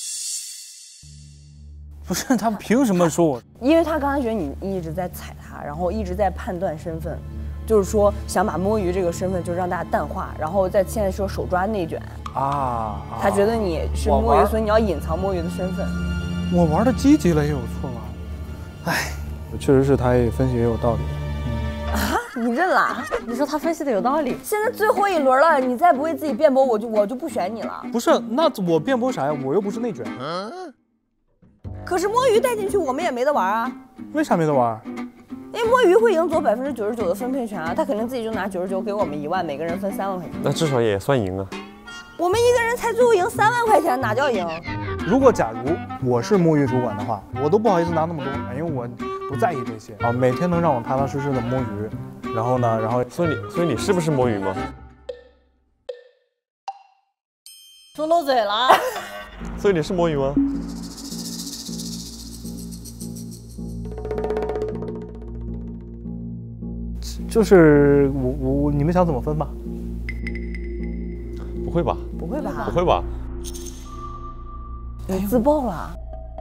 不是他凭什么说我？ 因为他刚才觉得你一直在踩他，然后一直在判断身份，就是说想把摸鱼这个身份就让大家淡化，然后在现在说手抓内卷啊。 他觉得你是摸鱼，所以你要隐藏摸鱼的身份。 我玩的积极了也有错吗？哎，确实是他也分析也有道理。 啊，你认了？ 你说他分析的有道理。 现在最后一轮了，你再不为自己辩驳，我就我就不选你了。 不是，那我辩驳啥呀？我又不是内卷。 可是摸鱼带进去，我们也没得玩啊。 为啥没得玩？ 因为摸鱼会赢走百分之九十九的分配权啊，他肯定自己就拿九十九给我们一万，每个人分三万块钱。 那至少也算赢啊。 我们一个人才最后赢三万块钱，哪叫赢？ 如果假如我是摸鱼主管的话，我都不好意思拿那么多，因为我不在意这些啊。每天能让我踏踏实实的摸鱼，然后呢，然后所以你所以你是不是摸鱼吗？ 说漏嘴了。 所以你是摸鱼吗？ 就是我我你们想怎么分吧？ 不会吧？ 不会吧？ 不会吧？ 你自爆了？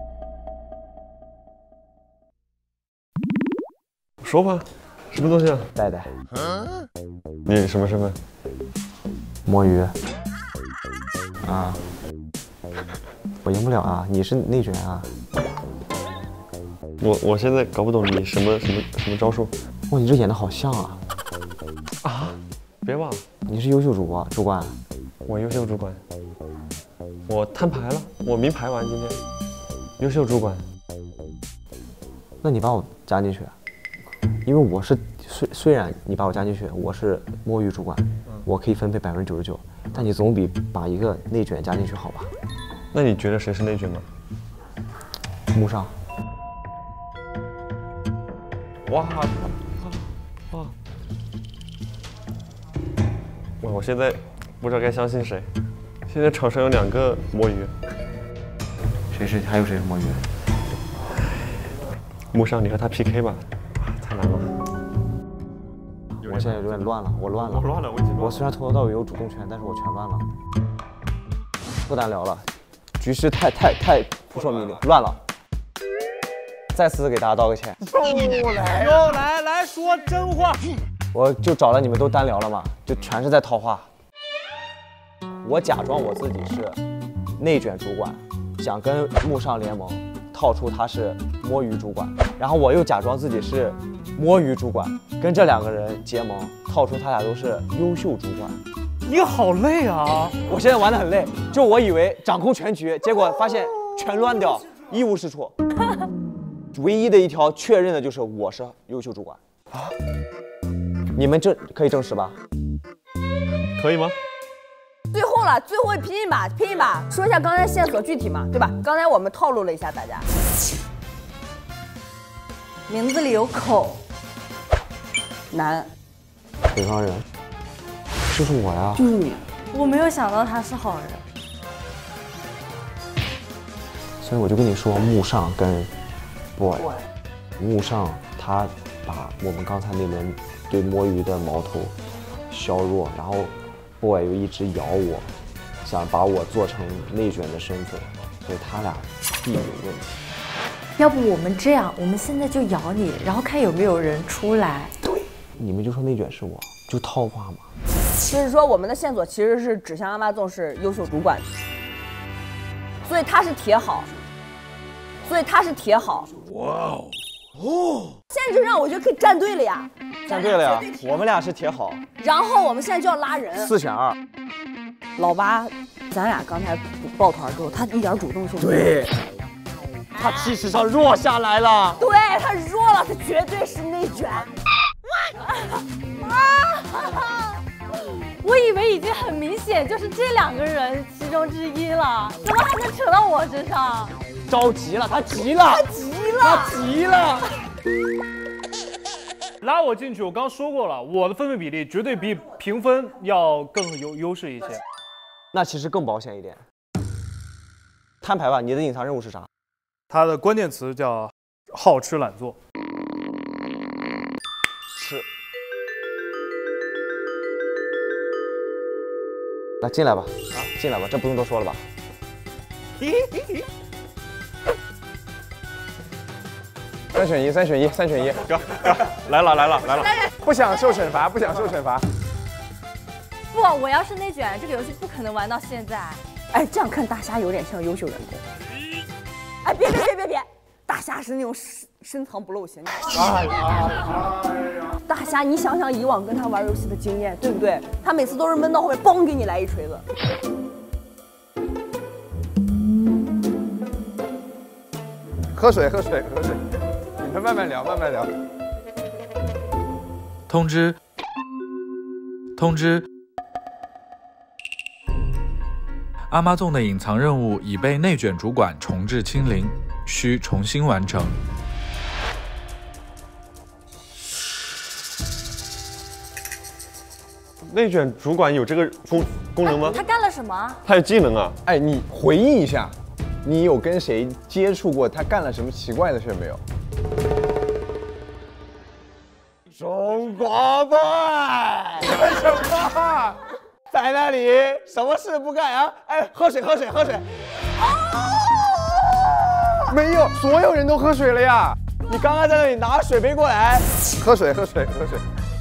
说吧，什么东西啊？ 戴戴。 你什么身份？ 摸鱼。啊。我赢不了啊！你是内卷啊。 我我现在搞不懂你什么什么什么招数。 哇，你这演的好像啊！ 啊！别吧， 你是优秀主播主管， 我优秀主管，我摊牌了，我明牌完今天，优秀主管。 那你把我加进去，因为我是虽虽然你把我加进去，我是摸鱼主管，我可以分配百分之九十九，但你总比把一个内卷加进去好吧？ 那你觉得谁是内卷吗？ 木上。 哇哇！哇！我现在不知道该相信谁。现在场上有两个摸鱼， 谁是还有谁是摸鱼？ 木上，你和他 P K 吧，太难了。 我现在有点乱了，我乱了， 我乱了，我已经乱了。 我虽然从头到尾有主动权，但是我全乱了。不单聊了，局势太太太扑朔迷离，乱了。再次给大家道个歉。 又来又来来说真话。 我就找了你们都单聊了嘛，就全是在套话。我假装我自己是内卷主管，想跟木上联盟，套出他是摸鱼主管，然后我又假装自己是摸鱼主管，跟这两个人结盟，套出他俩都是优秀主管。 你好累啊！ 我现在玩得很累，就我以为掌控全局，结果发现全乱掉，一无是处。唯一的一条确认的就是我是优秀主管啊！你们这可以证实吧？ 可以吗？ 最后了，最后拼一把，拼一把，说一下刚才线索具体嘛，对吧？刚才我们套路了一下大家，名字里有口，男， 北方人，就是我呀， 就是你。 我没有想到他是好人， 所以我就跟你说，木上跟 boy， 木上他把我们刚才那轮对摸鱼的矛头削弱，然后 boy 又一直咬我，想把我做成内卷的身份，所以他俩必有问题。 要不我们这样，我们现在就咬你，然后看有没有人出来。 对，你们就说内卷是我，就套话嘛。 就是说我们的线索其实是指向阿妈纵是优秀主管，所以他是铁好，所以他是铁好。哇哦！哦，现在就让我觉得可以站队了呀！ 站队了呀！我们俩是铁好。 然后我们现在就要拉人， 四选二。 老八，咱俩刚才抱团之后，他一点主动性没有。 对。他气势上弱下来了。 对，他弱了，他绝对是内卷。 我以为已经很明显就是这两个人其中之一了，怎么还能扯到我身上？ 着急了，他急了， 他急了， 他急了。 拉我进去，我刚说过了，我的分配比例绝对比评分要更有优势一些。 那其实更保险一点。摊牌吧，你的隐藏任务是啥？ 它的关键词叫好吃懒做。 吃。来进来吧，啊，进来吧，这不用多说了吧？三选一，三选一，三选一， 哥，哥，来了来了来了！ 不想受惩罚，不想受惩罚。 不，我要是内卷，这个游戏不可能玩到现在。 哎，这样看大虾有点像优秀员工。哎，别别别别别，大虾是那种深深藏不露型。哎呀，大虾，你想想以往跟他玩游戏的经验，对不对？他每次都是闷到后面，嘣给你来一锤子。 喝水，喝水，喝水。你们慢慢聊，慢慢聊。 通知，通知。阿妈纵的隐藏任务已被内卷主管重置清零，需重新完成。 内卷主管有这个功功能吗？ 他干了什么？ 他有技能啊！ 哎，你回忆一下，你有跟谁接触过？他干了什么奇怪的事没有？ 中国队什么？ 在那里什么事不干啊？哎，喝水，喝水，喝水。 没有，所有人都喝水了呀！ 你刚刚在那里拿水杯过来， 喝水，喝水，喝水。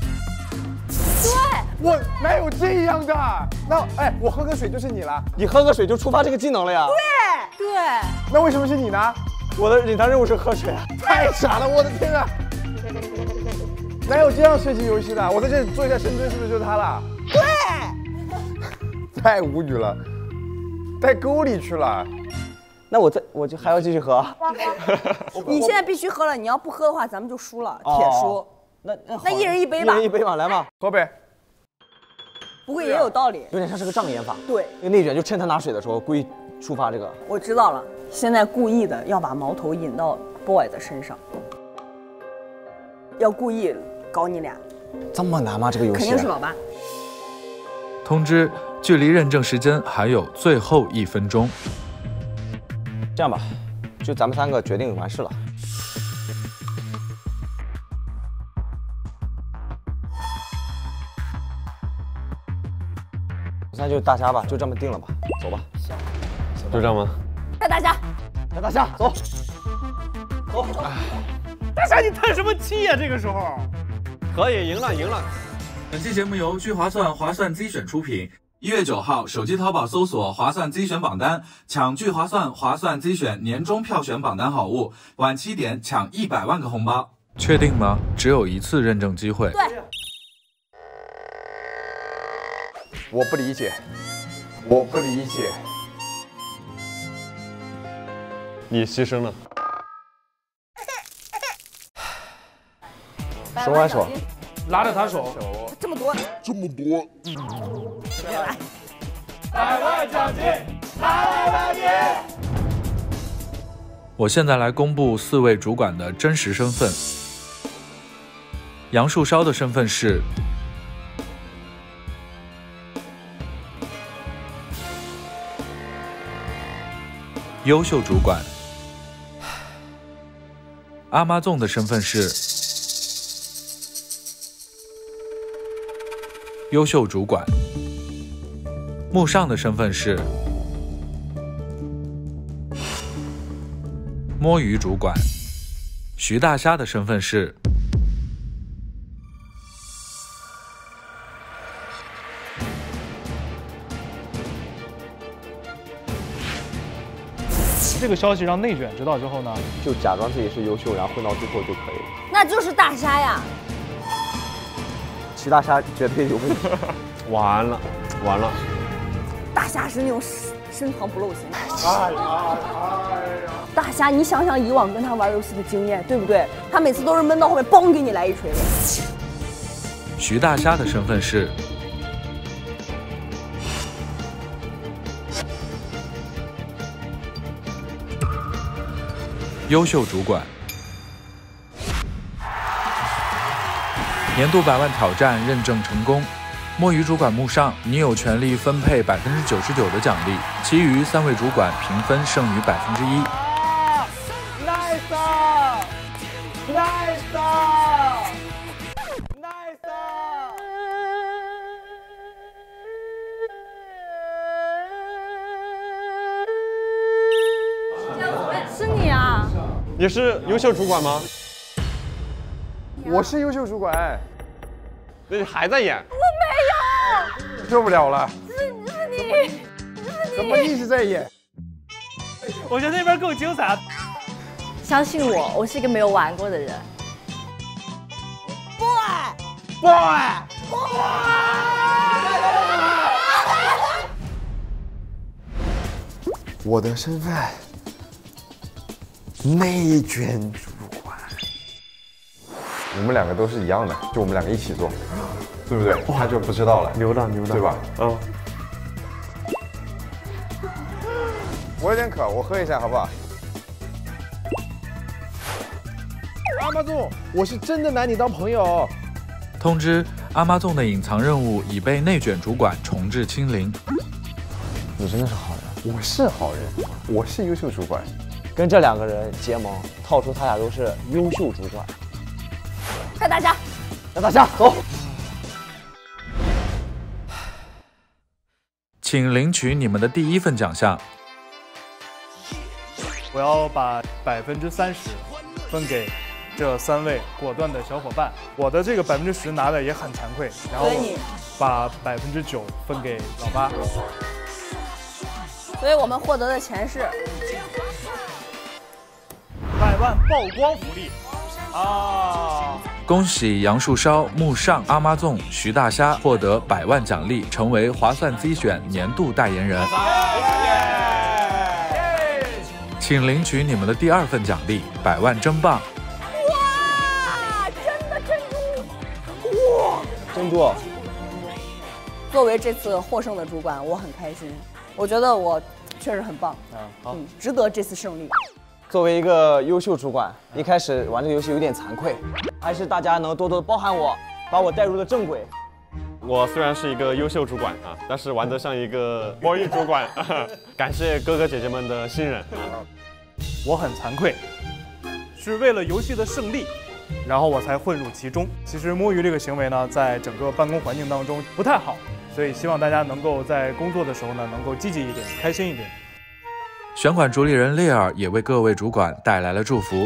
对， 我哪有这样的？那哎，我喝个水就是你了。 你喝个水就触发这个技能了呀？ 对对。 那为什么是你呢？ 我的隐藏任务是喝水啊！ 太傻了，我的天啊！哪有这样设计游戏的？我在这里做一下深蹲，是不是就是他了？ 对。 太无语了，带沟里去了。 那我再我就还要继续喝。 你现在必须喝了，你要不喝的话，咱们就输了，铁输。 哦、那那那一人一杯吧， 一人一杯吧，来嘛， 喝呗。 不过也有道理， 有点像是个障眼法。 对， 那个内卷就趁他拿水的时候，故意触发这个。 我知道了，现在故意的要把矛头引到 boy 的身上，要故意搞你俩。 这么难吗？这个游戏肯定是老八。 通知，距离认证时间还有最后一分钟。 这样吧，就咱们三个决定完事了。那就大虾吧，就这么定了吧，走吧。 行，就这样吗？ 带大虾， 带大虾，走。走。 大虾，你叹什么气呀？这个时候。 可以，赢了，赢了。 本期节目由聚划算划算 Z 选出品。一月九号，手机淘宝搜索划算 Z 选榜单，抢聚划算划算 Z 选年终票选榜单好物，晚七点抢一百万个红包。确定吗？只有一次认证机会。 对。 我不理解，我不理解。 你牺牲了。 手挽手， 拉着他手。 这么多， 这么多。 来， 百万奖金，百万奖金。 我现在来公布四位主管的真实身份。杨树梢的身份是优秀主管，阿妈纵的身份是优秀主管，木上的身份是摸鱼主管，徐大虾的身份是这个消息让内卷知道之后呢， 就假装自己是优秀，然后混到最后就可以了。 那就是大虾呀。 齐大虾绝对有问题。 完了，完了。 大虾是那种深藏不露型。 哎呀！ 大虾，你想想以往跟他玩游戏的经验，对不对？他每次都是闷到后面，嘣给你来一锤子。 徐大虾的身份是优秀主管。年度百万挑战认证成功，摸鱼主管木上，你有权利分配百分之九十九的奖励，其余三位主管评分剩余百分之一。 Nice， Nice， Nice。 是你啊？ 你是优秀主管吗？ 我是优秀主管。 那你还在演？ 我没有。受不了了。 是是你， 怎么一直在演？ 我觉得那边更精彩。 相信我，我是一个没有玩过的人。 boy boy boy。 我的身份，内卷主管。我们两个都是一样的，就我们两个一起做，对不对？他就不知道了， 牛的牛的， 对吧？ 嗯。 我有点渴，我喝一下好不好？阿妈纵，我是真的拿你当朋友。 通知：阿妈纵的隐藏任务已被内卷主管重置清零。 你真的是好人， 我是好人，我是优秀主管。 跟这两个人结盟，套出他俩都是优秀主管。 带大家， 带大家走。 请领取你们的第一份奖项。 我要把百分之三十分给这三位果断的小伙伴。我的这个百分之十拿的也很惭愧，然后把百分之九分给老八。 所以我们获得的钱是百万曝光福利啊！ 恭喜杨树梢、木上、阿妈纵、徐大虾获得百万奖励，成为划算 Z 选年度代言人。请领取你们的第二份奖励，百万真棒！ 哇，真的珍珠！哇， 珍珠！ 作为这次获胜的主管，我很开心。我觉得我确实很棒， 啊，好， 嗯，值得这次胜利。 作为一个优秀主管，一开始玩这个游戏有点惭愧，还是大家能多多包涵我，把我带入了正轨。 我虽然是一个优秀主管啊，但是玩得像一个魔芋主管。感谢哥哥姐姐们的信任。 我很惭愧，是为了游戏的胜利，然后我才混入其中。其实摸鱼这个行为呢，在整个办公环境当中不太好，所以希望大家能够在工作的时候呢，能够积极一点，开心一点。 选管主理人丽儿也为各位主管带来了祝福。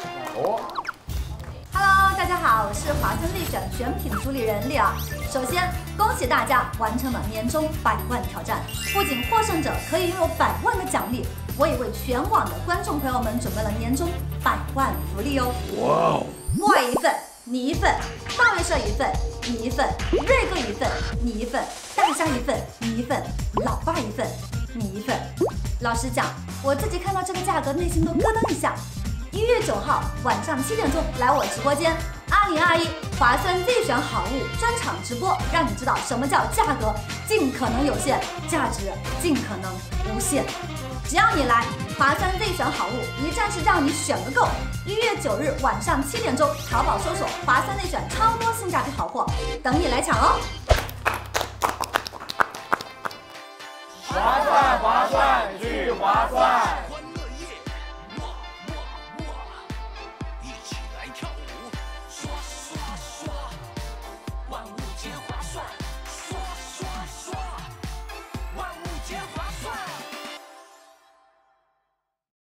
Hello， 大家好，我是华森力选选品主理人丽儿。首先，恭喜大家完成了年终百万挑战，不仅获胜者可以拥有百万的奖励，我也为全网的观众朋友们准备了年终百万福利哦。哇哦！莫尔一份，你一份；大卫社一份，你一份；瑞哥一份，你一份；大虾一份，你一份；老爸一份，你一份。老实讲，我自己看到这个价格，内心都咯噔一下。一月九号晚上七点钟来我直播间，二零二一华森 Z 选好物专场直播，让你知道什么叫价格尽可能有限，价值尽可能无限。只要你来，华森 Z 选好物一站式让你选个够。一月九日晚上七点钟，淘宝搜索华森 Z 选超多性价比好货，等你来抢哦。 划算划算巨划算。